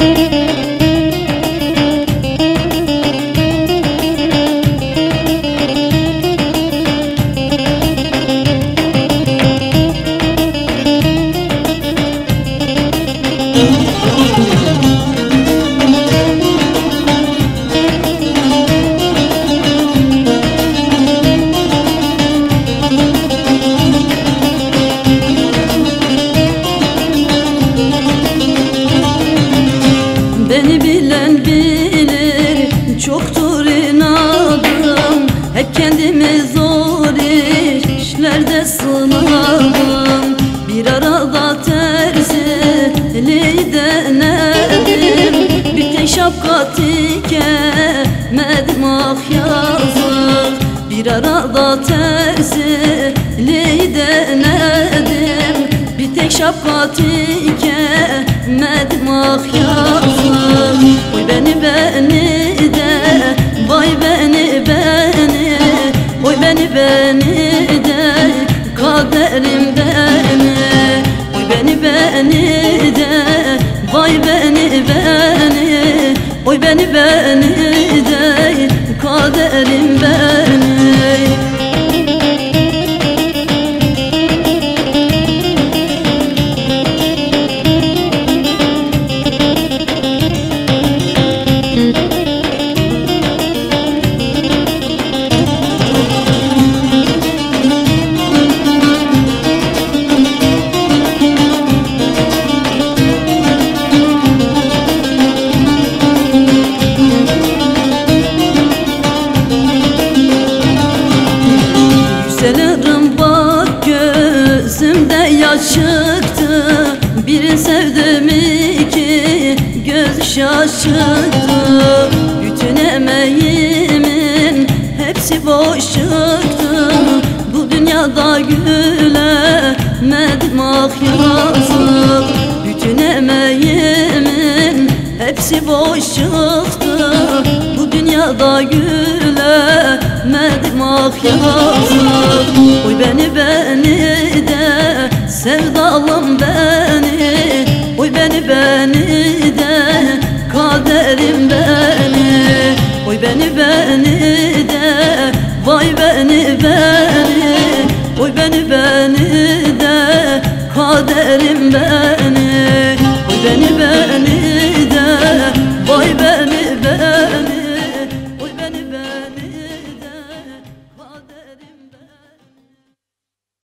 Beni bilen bilir, çoktur inadım. Hep kendimi zor işlerde sınadım. Bir arada terziliği denedim. Bir tek şapka dikemedim, ah yazık. Bir arada terziliği denedim. Bir tek şapka dikemedim, ah yazık. Oy beni de, vay beni, oy beni de, kaderimden. Oy beni de, vay beni, oy beni de, kaderimden. Yükselirim bak, gözümde yaş çıktı. Biri sevdim, iki göz şaşırdı. Bütün emeğimin hepsi boş çıktı. Bu dünyada gülemedim, ah yazık. Bütün emeğimin hepsi boş çıktı. Bu dünyada gülemedim, ah yazık. Oy beni de, sevdalım beni. Oy beni de, kaderim beni. Oy beni de, vay beni, oy beni de, kaderim beni. Oy beni